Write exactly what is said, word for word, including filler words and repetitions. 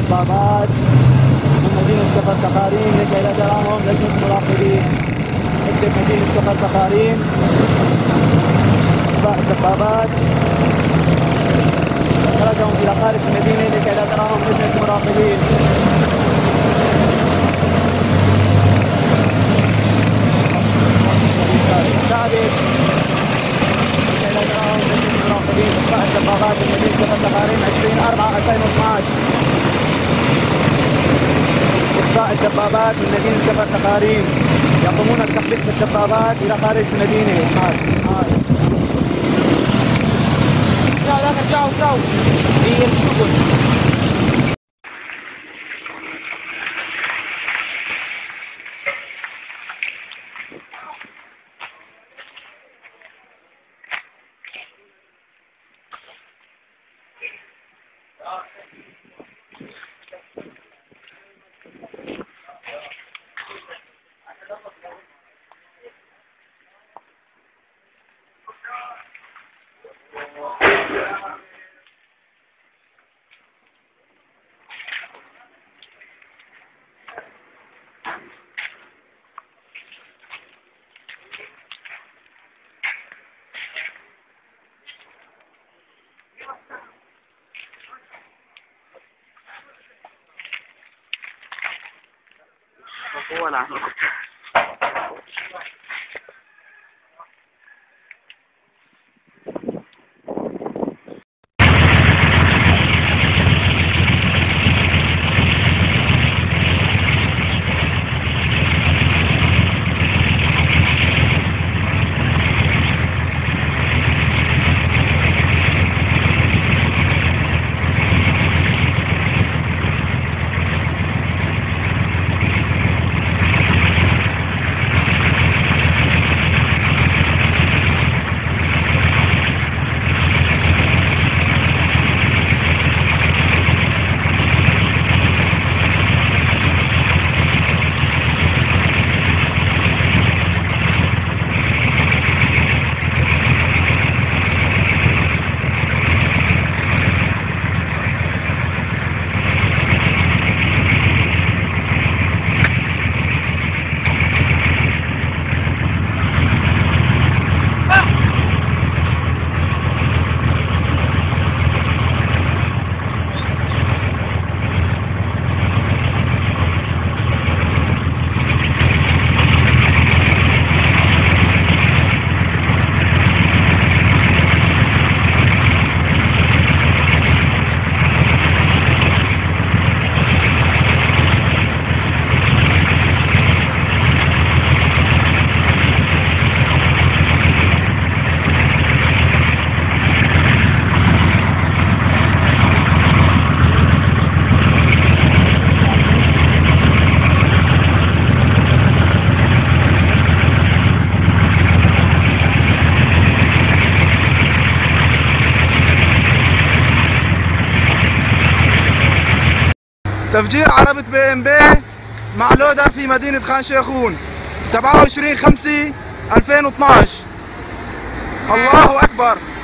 الدبابات من مدينة كفر تقاريم لكي لا تراهم لجنة المراقبين. اكتب مدينة كفر تقاريم إطفاء الدبابات خرجهم إلى خارج المدينة لكي لا تراهم لجنة المراقبين. ثابت لكي لا تراهم لجنة المراقبين. إطفاء الدبابات من مدينة كفر تقاريم عشرين أربعة ألفين واثنعش. إطفاء الدبابات من مدينة كفر تقاريم يقومون بتحريك الدبابات إلى خارج المدينة. هاي هاي لا لا ترجعوا سوا هي الشغل. ولا تفجير عربة بي ام بي مع لودر في مدينة خان شيخون سبعة وعشرين خمسة ألفين واثنعش. الله أكبر.